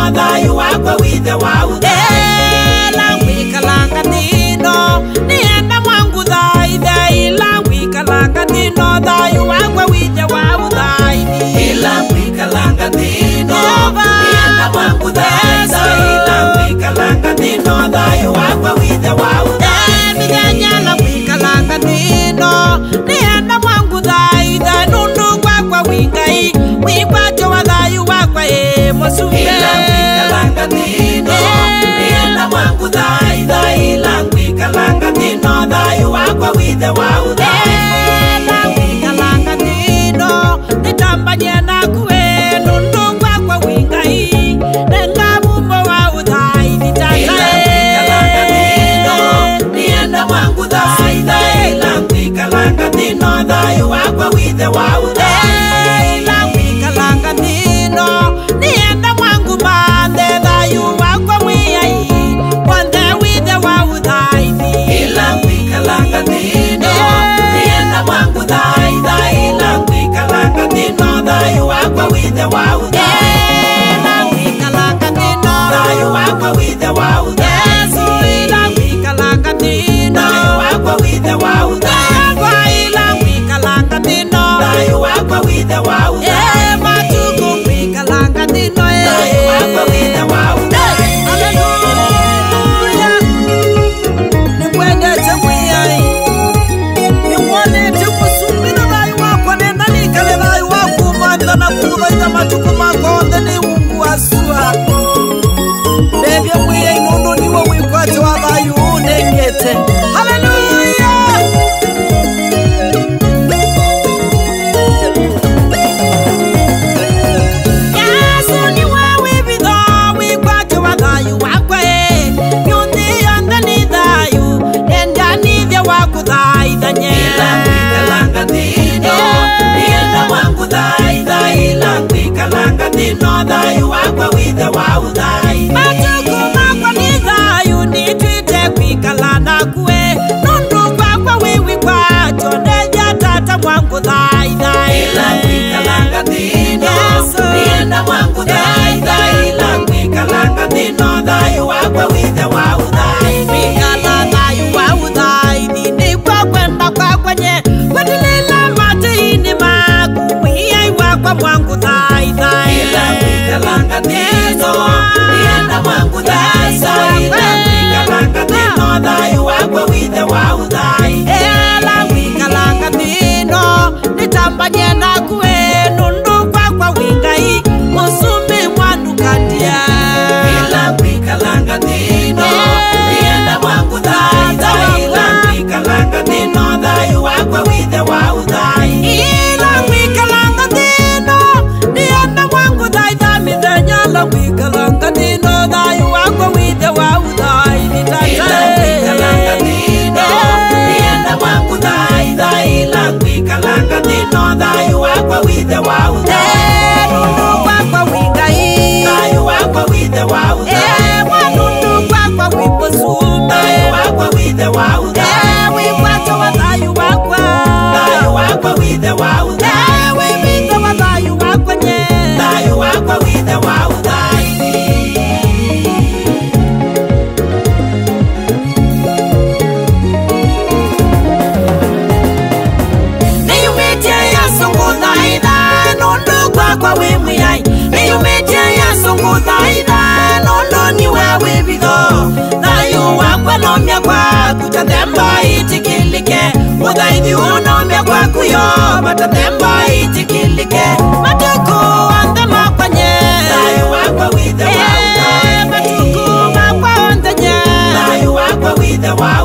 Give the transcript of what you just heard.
dino thayu wakwa withe wa uthai langwi kalanga dino nienda mwangu thaithe langwi kalanga dino thayu wakwa withe wa uthai langwi kalanga dino nienda mwangu thaithe langwi kalanga dino thayu wakwa withe wa uthai mithenya langwi kalanga dino nienda mwangu thaithe nundu gwakwa wingai wikwacho wa thayu wakwa musumbe langwi kalanga dino nienda mwangu thaithe langwi kalanga dino thayu wakwa withe wa uthai langwi kalanga dino nitambanye nakuwe nundu gwakwa wingai nenga mumo wa uthai langwi kalanga dino nienda mwangu thaithe langwi kalanga dino thayu wakwa withe wa uthai langwi kalanga dino nienda mwangu mathe thayu wakwa mwiyai wanthe withe wa uthai langwi kalanga dino nienda mwangu thaithe langwi kalanga dino thayu wakwa withe wa uthai langwi kalanga dino thayu wakwa withe wa uthai langwi kalanga dino thayu wakwa withe wa uthai langwi kalanga dino thayu wakwa withe wa uthai matuku ngwi kalanga dino thayu wakwa withe wa uthai haleluya nikwendete mwiyai niwonete kusumbira thayu wakwa nendanikale thayu wakumanitha na kuthaitha matuku makonthe ni wungu wasua ndevye mwiyai nundu niwo wikwacho wa thayu unengete haleluya Yesu ni wewe vitho wikwacho wa thayu wakwa nyuthi yonthe ni thayu nendanithia waku thaithanye langwi kalanga dino nienda mwangu thaithe langwi kalanga dino thayu wakwa withe wa uthai matuku makwa ni thayu nitwite kwikala nakuwe nundu gwakwa wiwi kwacho ndeja tata mwangu thaithai langwi kalanga dino nienda mwangu thaithe langwi kalanga dino thayu wakwa withe wa uthai kwikala thayu wa uthaithi nikwo kwenda kwakwenye kwendilila matiini maku mwiyai wakwa mwangu thaithai langwi kalanga dino nienda mwangu thaithe langwi kalanga dino thayu wakwa withe wa uthai langwi kalanga dino nitambanye nakuwe nundu gwakwa wingai musumbi mwanukandia langwi kalanga dino nienda mwangu thaithe langwi kalanga dino thayu wakwa withe wa uthai langwi kalanga dino nienda mwangu thaitha mithenya langwi kalanga dino thayu wakwa withe wa uthai langwi kalanga dino nienda mwangu thaithe langwi kalanga dino thayu wakwa withe wa uthai nundu gwakwa wingai thayu wakwa withe wa uthai nundu gwakwa wimusumbi thayu wakwa withe wa uthai wikwacho wa thayu wakwa thayu wakwa withe wa uthai wimite wa thayu wakwa nye thayu wakwa withe wa uthai niyumitie Yesu nguthaitha nundu gwakwa wi mwiyai niyumitie Yesu nguthaitha nundu niwe wi vitho thayu wakwa nomia gwaku tathemba itikilike uthaithi unomia gwaku yo batathemba itikilike matuku onthe makwanye thayu wakwa withe wa uthai matuku makwa onthe nye thayu wakwa withe wa